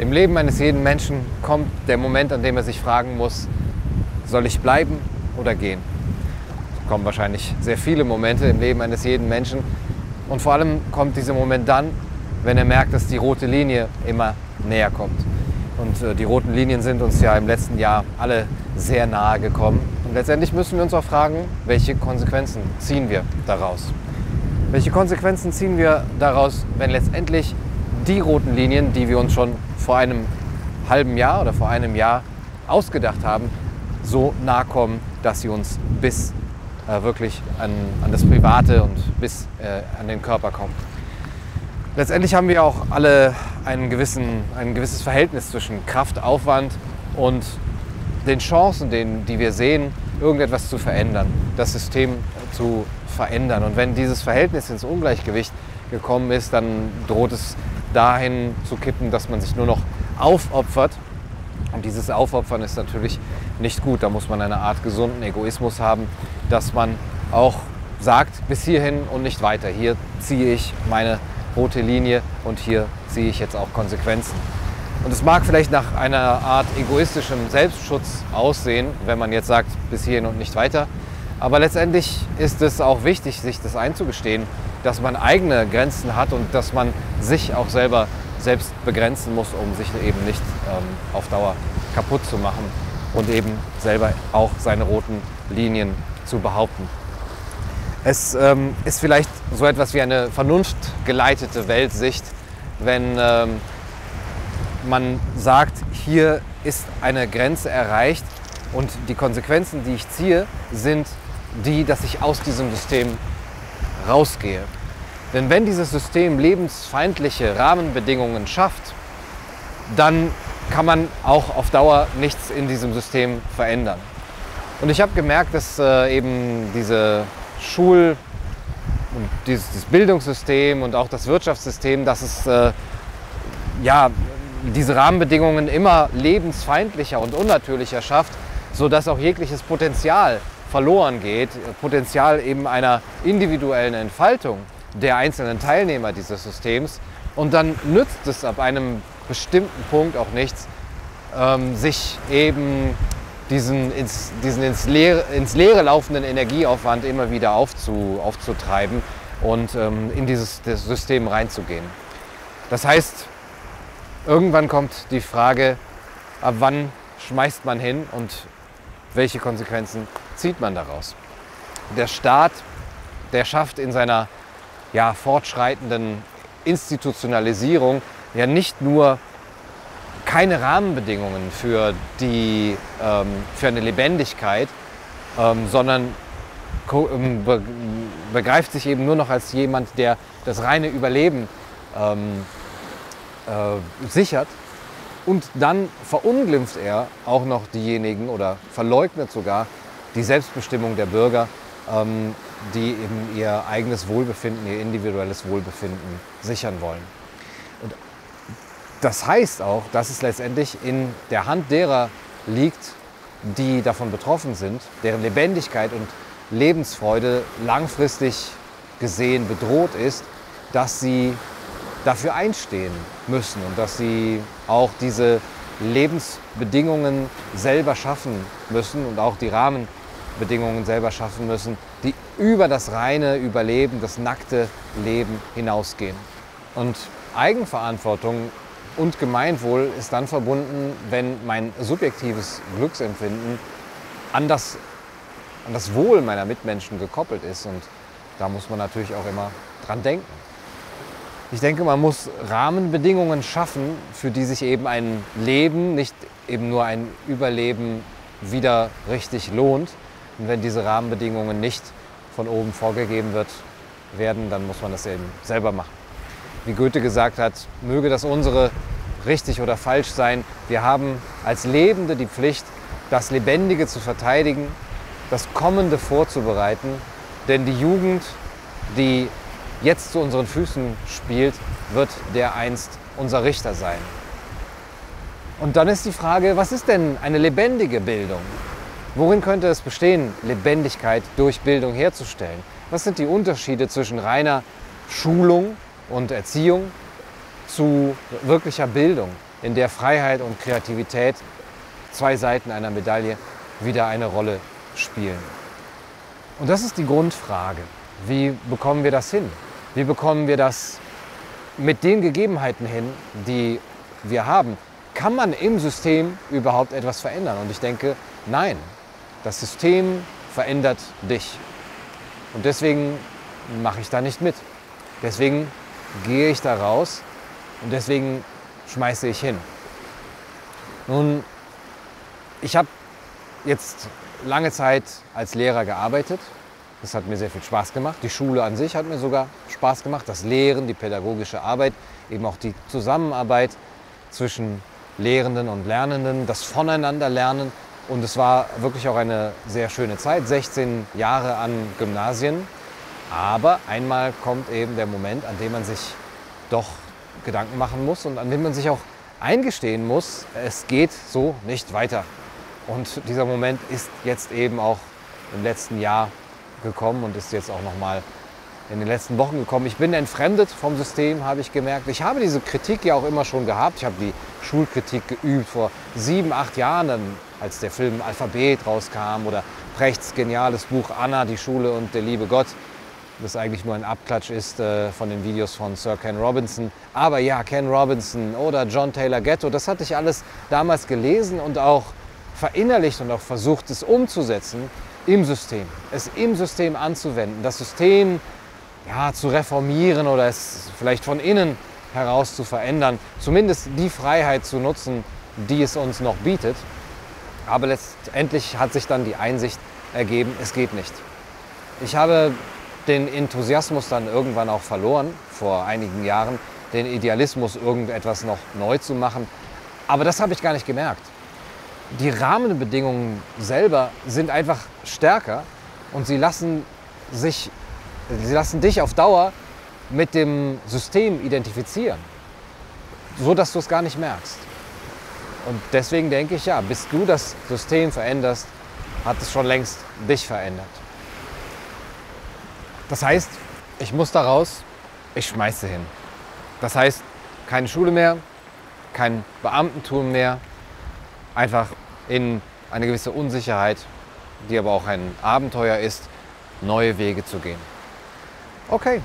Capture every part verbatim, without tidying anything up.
Im Leben eines jeden Menschen kommt der Moment, an dem er sich fragen muss, soll ich bleiben oder gehen? Es kommen wahrscheinlich sehr viele Momente im Leben eines jeden Menschen. Und vor allem kommt dieser Moment dann, wenn er merkt, dass die rote Linie immer näher kommt. Und äh, die roten Linien sind uns ja im letzten Jahr alle sehr nahe gekommen. Und letztendlich müssen wir uns auch fragen, welche Konsequenzen ziehen wir daraus? Welche Konsequenzen ziehen wir daraus, wenn letztendlich die roten Linien, die wir uns schon vor einem halben Jahr oder vor einem Jahr ausgedacht haben, so nahe kommen, dass sie uns bis äh, wirklich an, an das Private und bis äh, an den Körper kommen. Letztendlich haben wir auch alle einen gewissen, ein gewisses Verhältnis zwischen Kraftaufwand und den Chancen, den, die wir sehen, irgendetwas zu verändern, das System zu verändern. Und wenn dieses Verhältnis ins Ungleichgewicht gekommen ist, dann droht es dahin zu kippen, dass man sich nur noch aufopfert. Und dieses Aufopfern ist natürlich nicht gut. Da muss man eine Art gesunden Egoismus haben, dass man auch sagt, bis hierhin und nicht weiter. Hier ziehe ich meine rote Linie und hier ziehe ich jetzt auch Konsequenzen. Und es mag vielleicht nach einer Art egoistischem Selbstschutz aussehen, wenn man jetzt sagt, bis hierhin und nicht weiter. Aber letztendlich ist es auch wichtig, sich das einzugestehen, dass man eigene Grenzen hat und dass man sich auch selber selbst begrenzen muss, um sich eben nicht ähm, auf Dauer kaputt zu machen und eben selber auch seine roten Linien zu behaupten. Es ähm, ist vielleicht so etwas wie eine vernunftgeleitete Weltsicht, wenn ähm, man sagt, hier ist eine Grenze erreicht und die Konsequenzen, die ich ziehe, sind die, dass ich aus diesem System rausgehe. Denn wenn dieses System lebensfeindliche Rahmenbedingungen schafft, dann kann man auch auf Dauer nichts in diesem System verändern. Und ich habe gemerkt, dass äh, eben diese Schul- und dieses, dieses Bildungssystem und auch das Wirtschaftssystem, dass es äh, ja, diese Rahmenbedingungen immer lebensfeindlicher und unnatürlicher schafft, sodass auch jegliches Potenzial verloren geht, Potenzial eben einer individuellen Entfaltung der einzelnen Teilnehmer dieses Systems. Und dann nützt es ab einem bestimmten Punkt auch nichts, ähm, sich eben diesen, ins, diesen ins, Leere, ins Leere laufenden Energieaufwand immer wieder aufzu, aufzutreiben und ähm, in dieses System reinzugehen. Das heißt, irgendwann kommt die Frage, ab wann schmeißt man hin und welche Konsequenzen zieht man daraus? Der Staat, der schafft in seiner ja, fortschreitenden Institutionalisierung ja nicht nur keine Rahmenbedingungen für, die, ähm, für eine Lebendigkeit, ähm, sondern be begreift sich eben nur noch als jemand, der das reine Überleben ähm, äh, sichert. Und dann verunglimpft er auch noch diejenigen oder verleugnet sogar die Selbstbestimmung der Bürger, ähm, die eben ihr eigenes Wohlbefinden, ihr individuelles Wohlbefinden sichern wollen. Und das heißt auch, dass es letztendlich in der Hand derer liegt, die davon betroffen sind, deren Lebendigkeit und Lebensfreude langfristig gesehen bedroht ist, dass sie dafür einstehen müssen und dass sie auch diese Lebensbedingungen selber schaffen müssen und auch die Rahmenbedingungen selber schaffen müssen, die über das reine Überleben, das nackte Leben hinausgehen. Und Eigenverantwortung und Gemeinwohl ist dann verbunden, wenn mein subjektives Glücksempfinden an das, an das Wohl meiner Mitmenschen gekoppelt ist. Und da muss man natürlich auch immer dran denken. Ich denke, man muss Rahmenbedingungen schaffen, für die sich eben ein Leben, nicht eben nur ein Überleben, wieder richtig lohnt. Und wenn diese Rahmenbedingungen nicht von oben vorgegeben wird, werden, dann muss man das eben selber machen. Wie Goethe gesagt hat, möge das unsere richtig oder falsch sein. Wir haben als Lebende die Pflicht, das Lebendige zu verteidigen, das Kommende vorzubereiten. Denn die Jugend, die jetzt zu unseren Füßen spielt, wird dereinst unser Richter sein. Und dann ist die Frage, was ist denn eine lebendige Bildung? Worin könnte es bestehen, Lebendigkeit durch Bildung herzustellen? Was sind die Unterschiede zwischen reiner Schulung und Erziehung zu wirklicher Bildung? in der Freiheit und Kreativität, zwei Seiten einer Medaille, wieder eine Rolle spielen. Und das ist die Grundfrage. Wie bekommen wir das hin? Wie bekommen wir das mit den Gegebenheiten hin, die wir haben? Kann man im System überhaupt etwas verändern? Und ich denke, nein. Das System verändert dich. Und deswegen mache ich da nicht mit. Deswegen gehe ich da raus und deswegen schmeiße ich hin. Nun, ich habe jetzt lange Zeit als Lehrer gearbeitet. Das hat mir sehr viel Spaß gemacht. Die Schule an sich hat mir sogar Spaß gemacht. Das Lehren, die pädagogische Arbeit, eben auch die Zusammenarbeit zwischen Lehrenden und Lernenden, das Voneinanderlernen. Und es war wirklich auch eine sehr schöne Zeit, sechzehn Jahre an Gymnasien. Aber einmal kommt eben der Moment, an dem man sich doch Gedanken machen muss und an dem man sich auch eingestehen muss, es geht so nicht weiter. Und dieser Moment ist jetzt eben auch im letzten Jahr gekommen und ist jetzt auch noch mal in den letzten Wochen gekommen. Ich bin entfremdet vom System, habe ich gemerkt. Ich habe diese Kritik ja auch immer schon gehabt. Ich habe die Schulkritik geübt vor sieben, acht Jahren, dann, als der Film Alphabet rauskam oder Prechts geniales Buch Anna, die Schule und der liebe Gott, das eigentlich nur ein Abklatsch ist äh, von den Videos von Sir Ken Robinson. Aber ja, Ken Robinson oder John Taylor Gatto, das hatte ich alles damals gelesen und auch verinnerlicht und auch versucht, es umzusetzen im System, es im System anzuwenden, das System ja, zu reformieren oder es vielleicht von innen heraus zu verändern, zumindest die Freiheit zu nutzen, die es uns noch bietet. Aber letztendlich hat sich dann die Einsicht ergeben, es geht nicht. Ich habe den Enthusiasmus dann irgendwann auch verloren, vor einigen Jahren, den Idealismus, irgendetwas noch neu zu machen. Aber das habe ich gar nicht gemerkt. Die Rahmenbedingungen selber sind einfach stärker und sie lassen, sich, sie lassen dich auf Dauer mit dem System identifizieren, so dass du es gar nicht merkst. Und deswegen denke ich, ja, bis du das System veränderst, hat es schon längst dich verändert. Das heißt, ich muss da raus, ich schmeiße hin. Das heißt, keine Schule mehr, kein Beamtentum mehr, einfach in eine gewisse Unsicherheit, die aber auch ein Abenteuer ist, neue Wege zu gehen. Okay,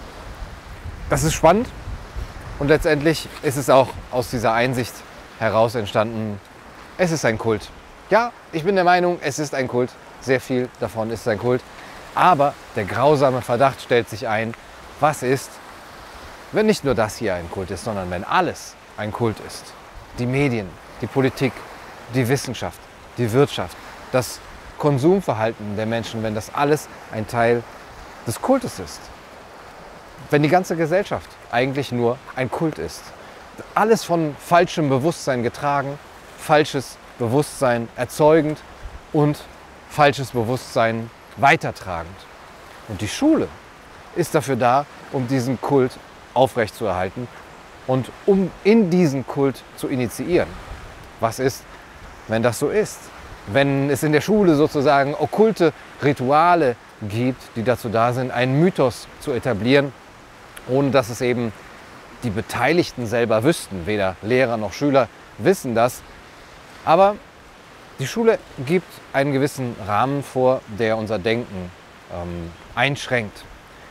das ist spannend und letztendlich ist es auch aus dieser Einsicht heraus entstanden, es ist ein Kult. Ja, ich bin der Meinung, es ist ein Kult, sehr viel davon ist ein Kult, aber der grausame Verdacht stellt sich ein, was ist, wenn nicht nur das hier ein Kult ist, sondern wenn alles ein Kult ist. Die Medien, die Politik, die Wissenschaft, die Wirtschaft, das Konsumverhalten der Menschen, wenn das alles ein Teil des Kultes ist. Wenn die ganze Gesellschaft eigentlich nur ein Kult ist. Alles von falschem Bewusstsein getragen, falsches Bewusstsein erzeugend und falsches Bewusstsein weitertragend. Und die Schule ist dafür da, um diesen Kult aufrechtzuerhalten und um in diesen Kult zu initiieren. Was ist, wenn das so ist? Wenn es in der Schule sozusagen okkulte Rituale gibt, die dazu da sind, einen Mythos zu etablieren, ohne dass es eben die Beteiligten selber wüssten. Weder Lehrer noch Schüler wissen das. Aber die Schule gibt einen gewissen Rahmen vor, der unser Denken ähm, einschränkt.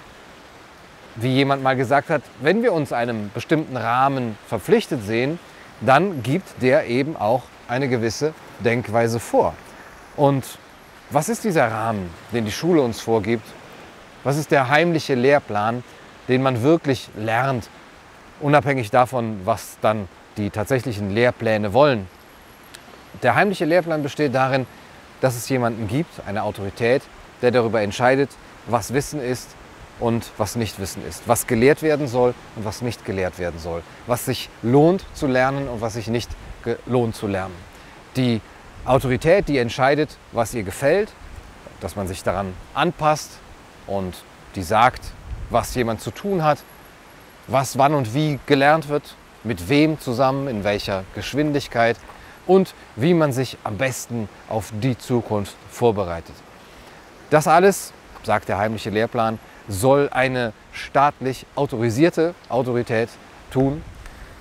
Wie jemand mal gesagt hat, wenn wir uns einem bestimmten Rahmen verpflichtet sehen, dann gibt der eben auch eine gewisse Denkweise vor. Und was ist dieser Rahmen, den die Schule uns vorgibt? Was ist der heimliche Lehrplan, den man wirklich lernt, unabhängig davon, was dann die tatsächlichen Lehrpläne wollen? Der heimliche Lehrplan besteht darin, dass es jemanden gibt, eine Autorität, der darüber entscheidet, was Wissen ist und was nicht Wissen ist, was gelehrt werden soll und was nicht gelehrt werden soll, was sich lohnt zu lernen und was sich nicht lohnt zu lernen. Die Autorität, die entscheidet, was ihr gefällt, dass man sich daran anpasst und die sagt, was jemand zu tun hat, was wann und wie gelernt wird, mit wem zusammen, in welcher Geschwindigkeit und wie man sich am besten auf die Zukunft vorbereitet. Das alles, sagt der heimliche Lehrplan, soll eine staatlich autorisierte Autorität tun.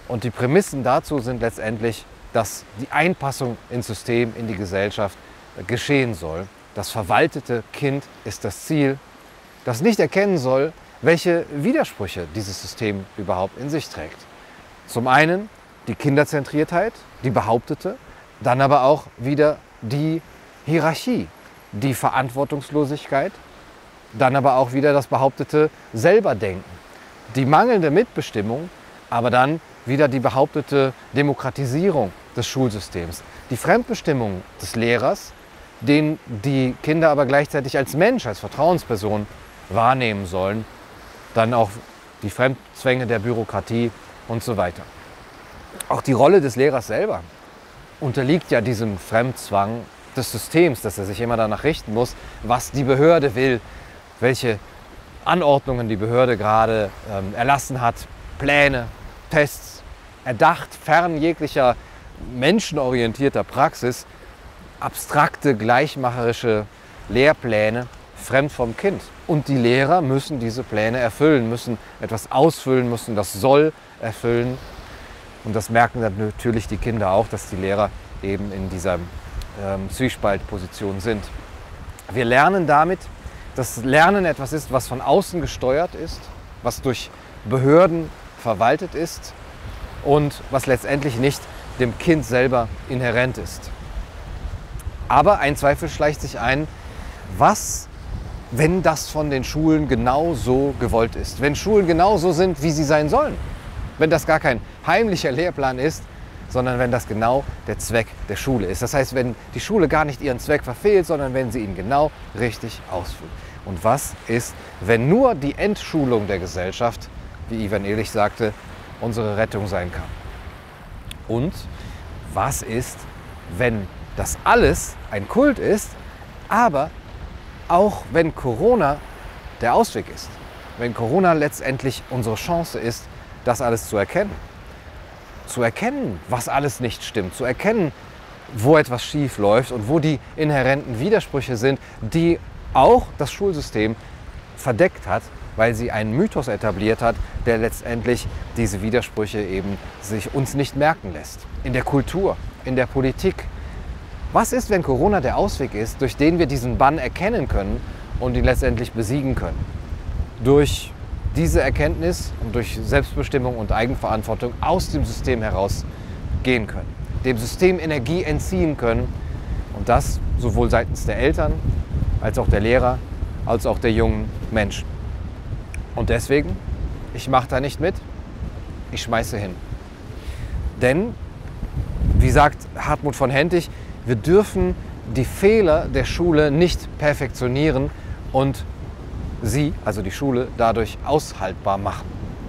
Und die Prämissen dazu sind letztendlich, dass die Einpassung ins System, in die Gesellschaft geschehen soll. Das verwaltete Kind ist das Ziel, das nicht erkennen soll, welche Widersprüche dieses System überhaupt in sich trägt. Zum einen die Kinderzentriertheit, die behauptete, dann aber auch wieder die Hierarchie, die Verantwortungslosigkeit, dann aber auch wieder das behauptete Selberdenken, die mangelnde Mitbestimmung, aber dann wieder die behauptete Demokratisierung des Schulsystems, die Fremdbestimmung des Lehrers, den die Kinder aber gleichzeitig als Mensch, als Vertrauensperson wahrnehmen sollen, dann auch die Fremdzwänge der Bürokratie und so weiter. Auch die Rolle des Lehrers selber unterliegt ja diesem Fremdzwang des Systems, dass er sich immer danach richten muss, was die Behörde will, welche Anordnungen die Behörde gerade ähm, erlassen hat, Pläne, Tests, erdacht, fern jeglicher menschenorientierter Praxis, abstrakte, gleichmacherische Lehrpläne, fremd vom Kind. Und die Lehrer müssen diese Pläne erfüllen, müssen etwas ausfüllen, müssen das Soll erfüllen. Und das merken dann natürlich die Kinder auch, dass die Lehrer eben in dieser ähm, Zwiespaltposition sind. Wir lernen damit, dass Lernen etwas ist, was von außen gesteuert ist, was durch Behörden verwaltet ist und was letztendlich nicht dem Kind selber inhärent ist. Aber ein Zweifel schleicht sich ein, was, wenn das von den Schulen genau so gewollt ist? Wenn Schulen genau so sind, wie sie sein sollen? Wenn das gar kein heimlicher Lehrplan ist, sondern wenn das genau der Zweck der Schule ist. Das heißt, wenn die Schule gar nicht ihren Zweck verfehlt, sondern wenn sie ihn genau richtig ausführt. Und was ist, wenn nur die Entschulung der Gesellschaft, wie Ivan Illich sagte, unsere Rettung sein kann? Und was ist, wenn das alles ein Kult ist, aber auch wenn Corona der Ausweg ist? Wenn Corona letztendlich unsere Chance ist, das alles zu erkennen? Zu erkennen, was alles nicht stimmt, zu erkennen, wo etwas schief läuft und wo die inhärenten Widersprüche sind, die auch das Schulsystem verdeckt hat, weil sie einen Mythos etabliert hat, der letztendlich diese Widersprüche eben sich uns nicht merken lässt. In der Kultur, in der Politik. Was ist, wenn Corona der Ausweg ist, durch den wir diesen Bann erkennen können und ihn letztendlich besiegen können? Durch diese Erkenntnis und durch Selbstbestimmung und Eigenverantwortung aus dem System heraus gehen können, dem System Energie entziehen können und das sowohl seitens der Eltern als auch der Lehrer, als auch der jungen Menschen. Und deswegen, ich mache da nicht mit, ich schmeiße hin. Denn, wie sagt Hartmut von Hentig, wir dürfen die Fehler der Schule nicht perfektionieren und sie, also die Schule, dadurch aushaltbar machen.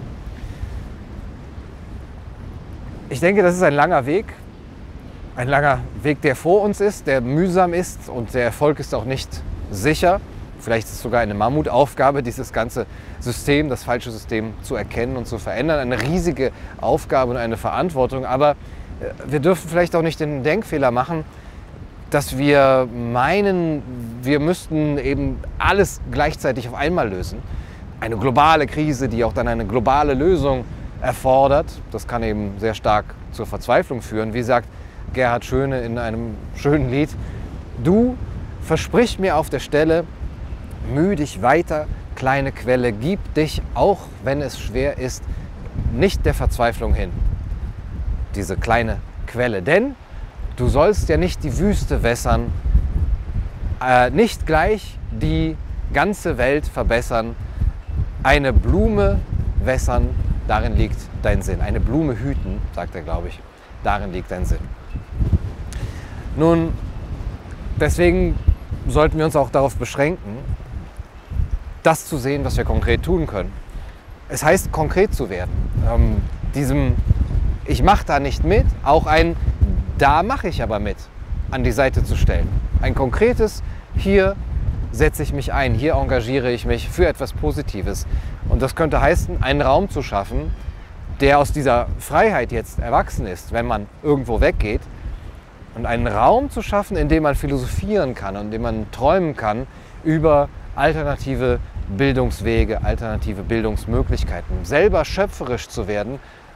Ich denke, das ist ein langer Weg, ein langer Weg, der vor uns ist, der mühsam ist und der Erfolg ist auch nicht sicher. Vielleicht ist es sogar eine Mammutaufgabe, dieses ganze System, das falsche System zu erkennen und zu verändern. Eine riesige Aufgabe und eine Verantwortung. Aber wir dürfen vielleicht auch nicht den Denkfehler machen, dass wir meinen, wir müssten eben alles gleichzeitig auf einmal lösen. Eine globale Krise, die auch dann eine globale Lösung erfordert. Das kann eben sehr stark zur Verzweiflung führen. Wie sagt Gerhard Schöne in einem schönen Lied: Du versprich mir auf der Stelle, müh dich weiter, kleine Quelle, gib dich, auch wenn es schwer ist, nicht der Verzweiflung hin. Diese kleine Quelle, denn du sollst ja nicht die Wüste wässern, äh, nicht gleich die ganze Welt verbessern, eine Blume wässern, darin liegt dein Sinn. Eine Blume hüten, sagt er, glaube ich, darin liegt dein Sinn. Nun, deswegen sollten wir uns auch darauf beschränken, das zu sehen, was wir konkret tun können. Es heißt, konkret zu werden. Ähm, diesem Ich mache da nicht mit, auch ein Da mache ich aber mit, an die Seite zu stellen. Ein konkretes, hier setze ich mich ein, hier engagiere ich mich für etwas Positives. Und das könnte heißen, einen Raum zu schaffen, der aus dieser Freiheit jetzt erwachsen ist, wenn man irgendwo weggeht. Und einen Raum zu schaffen, in dem man philosophieren kann und in dem man träumen kann über alternative Bildungswege, alternative Bildungsmöglichkeiten. Selber schöpferisch zu werden,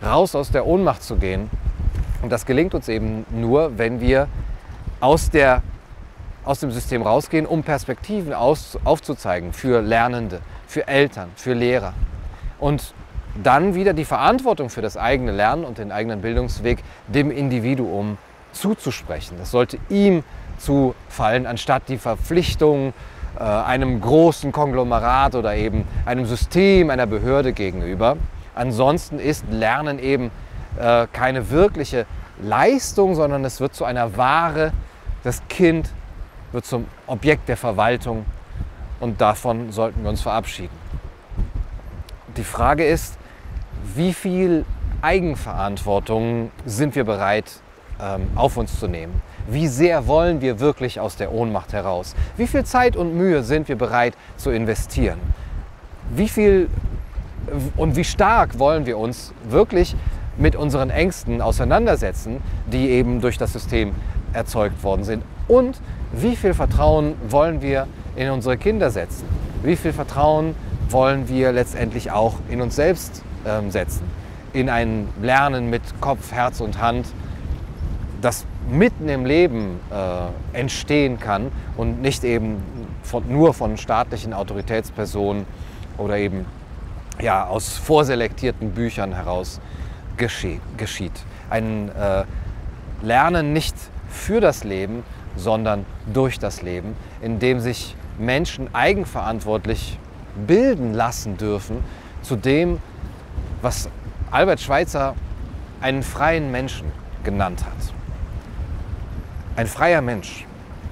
raus aus der Ohnmacht zu gehen. Und das gelingt uns eben nur, wenn wir aus, der, aus dem System rausgehen, um Perspektiven aus, aufzuzeigen für Lernende, für Eltern, für Lehrer. Und dann wieder die Verantwortung für das eigene Lernen und den eigenen Bildungsweg dem Individuum zuzusprechen. Das sollte ihm zufallen, anstatt die Verpflichtung äh, einem großen Konglomerat oder eben einem System, einer Behörde gegenüber. Ansonsten ist Lernen eben äh, keine wirkliche Leistung, sondern es wird zu einer Ware. Das Kind wird zum Objekt der Verwaltung und davon sollten wir uns verabschieden. Die Frage ist, wie viel Eigenverantwortung sind wir bereit ähm, auf uns zu nehmen? Wie sehr wollen wir wirklich aus der Ohnmacht heraus? Wie viel Zeit und Mühe sind wir bereit zu investieren? Wie viel und wie stark wollen wir uns wirklich mit unseren Ängsten auseinandersetzen, die eben durch das System erzeugt worden sind? Und wie viel Vertrauen wollen wir in unsere Kinder setzen? Wie viel Vertrauen wollen wir letztendlich auch in uns selbst ähm, setzen? In ein Lernen mit Kopf, Herz und Hand, das mitten im Leben äh, entstehen kann und nicht eben von, nur von staatlichen Autoritätspersonen oder eben ja, aus vorselektierten Büchern heraus geschieht. geschieht. Ein äh, Lernen nicht für das Leben, sondern durch das Leben, in dem sich Menschen eigenverantwortlich bilden lassen dürfen zu dem, was Albert Schweitzer einen freien Menschen genannt hat. Ein freier Mensch.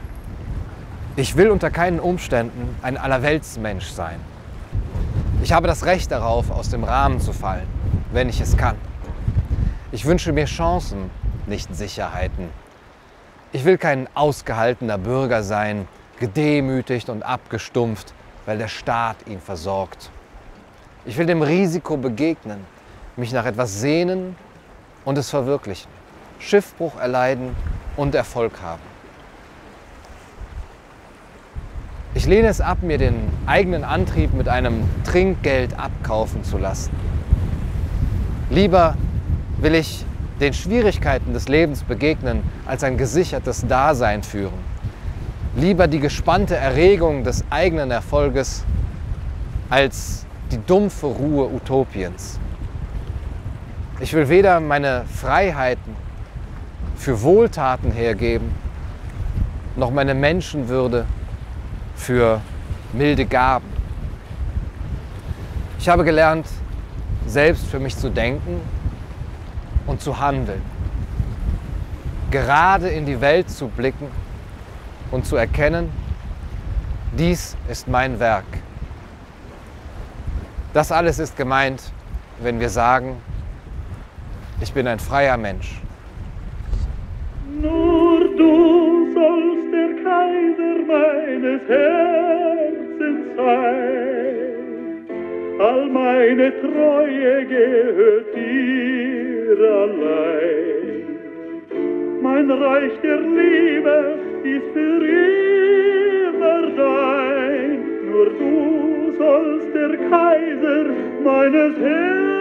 Ich will unter keinen Umständen ein Allerweltsmensch sein. Ich habe das Recht darauf, aus dem Rahmen zu fallen, wenn ich es kann. Ich wünsche mir Chancen, nicht Sicherheiten. Ich will kein ausgehaltener Bürger sein, gedemütigt und abgestumpft, weil der Staat ihn versorgt. Ich will dem Risiko begegnen, mich nach etwas sehnen und es verwirklichen, Schiffbruch erleiden und Erfolg haben. Ich lehne es ab, mir den eigenen Antrieb mit einem Trinkgeld abkaufen zu lassen. Lieber will ich den Schwierigkeiten des Lebens begegnen, als ein gesichertes Dasein führen. Lieber die gespannte Erregung des eigenen Erfolges, als die dumpfe Ruhe Utopiens. Ich will weder meine Freiheiten für Wohltaten hergeben, noch meine Menschenwürde für milde Gaben. Ich habe gelernt, selbst für mich zu denken und zu handeln. Gerade in die Welt zu blicken und zu erkennen, dies ist mein Werk. Das alles ist gemeint, wenn wir sagen, ich bin ein freier Mensch. Nur du sollst der Kaiser meines Herzens sein. All meine Treue gehört dir allein. Mein Reich der Liebe ist für immer dein. Nur du sollst der Kaiser meines Herzens sein.